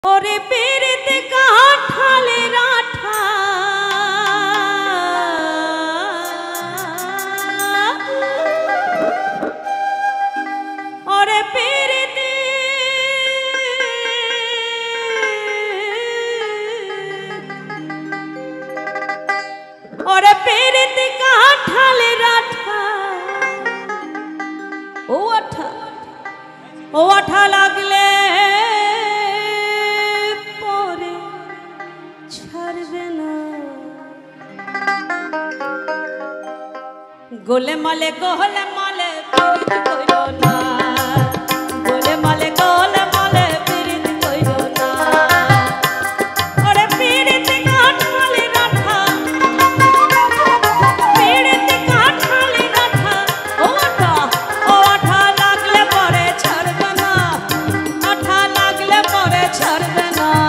ओरे पेरते कहाँ ठाले राठा ओरे पेरते ओरे पेरते कहाँ ठाले राठा ओ अठा लागले गोले माले गोले माले पीरित कोइलो ना गोले माले पीरित कोइलो ना ओरे पीरित काठाले राठा पीरित काठाले राठा ओ आठा लागले परे छड़बे ना आठा लागले परे छड़बे ना